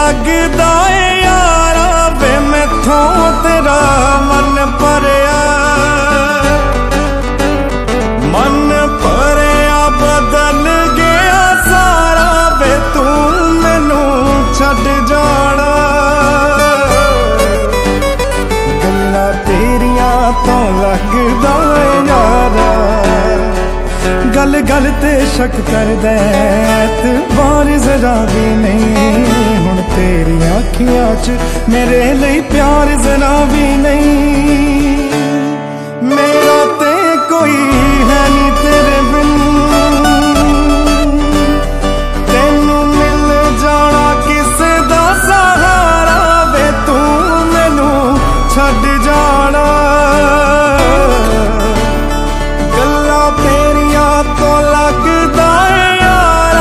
लगदा है यारा वे मैथों तेरा मन भरिया, मन भरिया बदल गया सारा वे तू मैनू छड्ड जाना। गल्लां तेरियां तो लगदा है यारा, गल गल ते शक करदा ते बार जरा भी नहीं। हुण तेरी अखियां च मेरे लिए प्यार जरा भी नहीं। मेरा ते कोई है नहीं तेरे बिन, तेनू मिल जाना किसे दा सहारा वे तू मैनू छड्ड जाना। गल्लां तेरियां तो लगदा है यारा,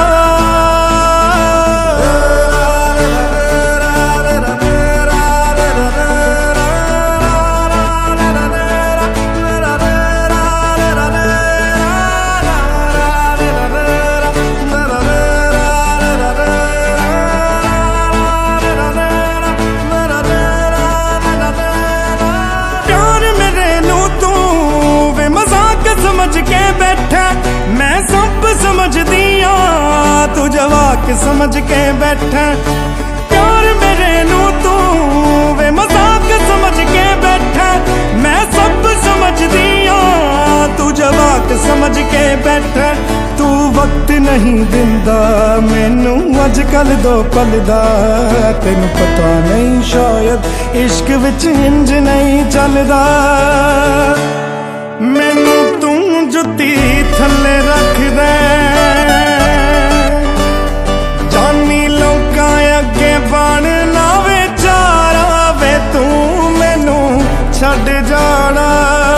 प्यार मेरे नू तू वे मजाक समझ के बैठा, मैं सब समझदी हाँ तू जवाक समझ के बैठा। प्यार मेरे नू तू वे मजाक समझ के बैठा, मैं सब समझदी हाँ तू जवाक समझ के बैठा। तू वक्त नहीं दिंदा मैनू अजकल दो पल दा, तेनू पता नहीं शायद इश्क विच इंज नहीं चलदा। मैनू तू जुत्ती थल्ले रख दे, जानी लोकां अगे बनना विचारा वे तू मैनू छड्ड जाना।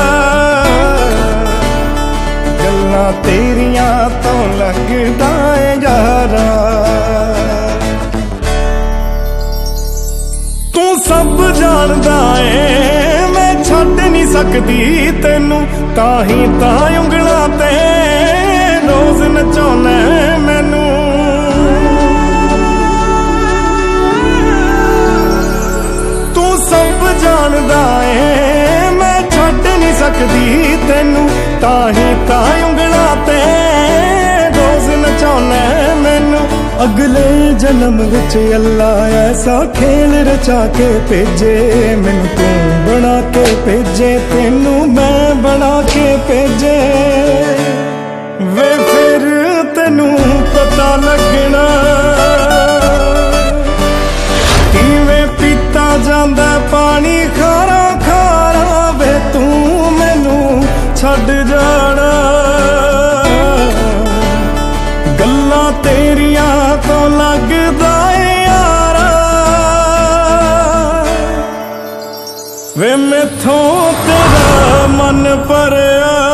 गल्लां तेरियां तो लगदा है यारा, तू सब जानदा है मैं छड्ड नहीं सकदी तेनू, ताही तां उंगलां ते रोज नचाउणा मैनू। तू सब जानदा है मैं छड्ड नहीं सकदी तेनू, ताही तां उंगलां ते रोज नचाउणा मैनू। अगले जन्म विच अल्लाह ऐसा खेल रचा के भेजे, मैनू तू बना के भेजे तेनू मैं बना के भेजे। वे फिर तेनू पता लगना किवें पीता जांदा पानी खारा खारा वे तू मैनू छड्ड जाना। गल्लां तेरियां तो लगदा है यारा, वे मैथों तेरा मन भरिया।